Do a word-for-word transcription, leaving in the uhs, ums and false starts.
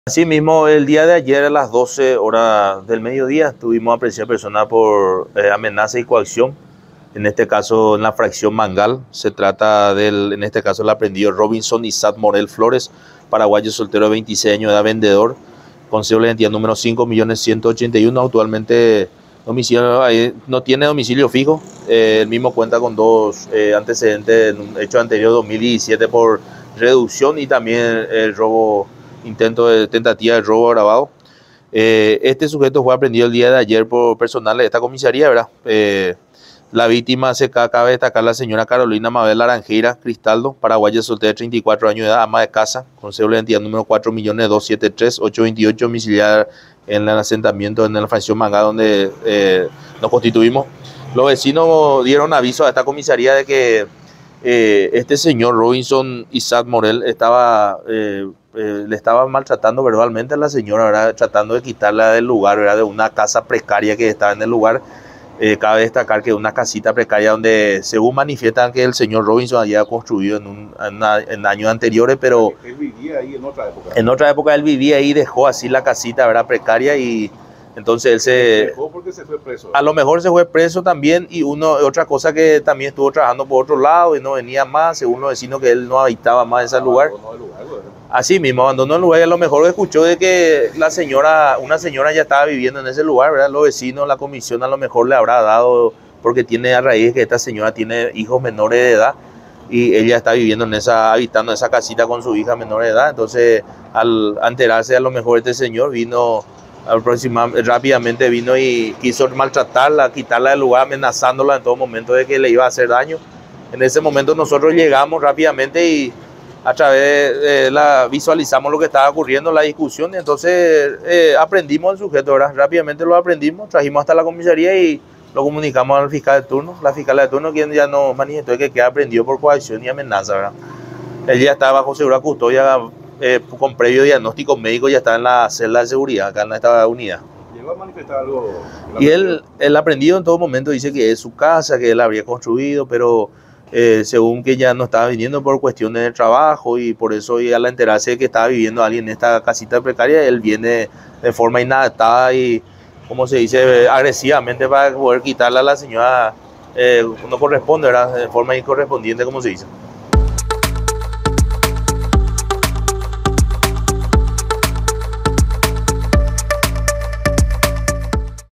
Asimismo, el día de ayer a las doce horas del mediodía tuvimos aprehensión personal por eh, amenaza y coacción. En este caso, en la fracción Mangal, se trata del, en este caso, el aprendido Robinson Isaac Morel Flores, paraguayo soltero de veintiséis años de edad, vendedor, con cédula de identidad número cinco millones ciento ochenta y uno, actualmente domicilio, eh, no tiene domicilio fijo. Eh, el mismo cuenta con dos eh, antecedentes en un hecho anterior, dos mil diecisiete, por reducción y también el robo, intento de tentativa de robo agravado. Eh, este sujeto fue aprendido el día de ayer por personal de esta comisaría, ¿verdad? Eh, la víctima se cabe destacar la señora Carolina Mabel Laranjeira Cristaldo, paraguaya soltera de treinta y cuatro años de edad, ama de casa, con cédula de identidad número cuatro millones doscientos setenta y tres mil ochocientos veintiocho, domiciliar en el asentamiento en la fracción Manga, donde eh, nos constituimos. Los vecinos dieron aviso a esta comisaría de que eh, este señor Robinson Isaac Morel estaba, eh, eh, le estaba maltratando verbalmente a la señora, ¿verdad? Tratando de quitarla del lugar, ¿verdad? De una casa precaria que estaba en el lugar. Eh, cabe destacar que es una casita precaria donde, según manifiestan, que el señor Robinson había construido en, un, en, una, en años anteriores, pero él vivía ahí en otra época. En otra época él vivía ahí, dejó así la casita, ¿verdad? Precaria, y entonces él se... Dejó porque se fue preso. A lo mejor se fue preso también, y uno, otra cosa que también estuvo trabajando por otro lado y no venía más, según los vecinos, que él no habitaba más en ese lugar. Abandonó el lugar, ¿verdad? Así mismo, abandonó el lugar, y a lo mejor escuchó de que la señora, una señora ya estaba viviendo en ese lugar, ¿verdad? Los vecinos, la comisión a lo mejor le habrá dado, porque tiene a raíz de que esta señora tiene hijos menores de edad, y ella está viviendo en esa, habitando en esa casita con su hija menor de edad. Entonces, al enterarse, a lo mejor este señor vino aproximadamente, rápidamente vino y quiso maltratarla, quitarla del lugar, amenazándola en todo momento de que le iba a hacer daño. En ese momento nosotros llegamos rápidamente y a través de la visualizamos lo que estaba ocurriendo, la discusión, y entonces eh, aprendimos el sujeto, ¿verdad? Rápidamente lo aprendimos, trajimos hasta la comisaría y lo comunicamos al fiscal de turno. La fiscal de turno, quien ya nos manifestó que queda aprendido por coacción y amenaza, ¿verdad? Él ya está bajo segura custodia, eh, con previo diagnóstico médico, ya está en la celda de seguridad, acá en esta unidad. ¿Llegó a manifestar algo? Y él, el aprendido en todo momento dice que es su casa, que él habría construido, pero eh, según que ya no estaba viniendo por cuestiones de trabajo, y por eso, y al enterarse de que estaba viviendo alguien en esta casita precaria, él viene de forma inadaptada y, como se dice, agresivamente, para poder quitarle a la señora, eh, no corresponde, ¿verdad? De forma incorrespondiente, como se dice.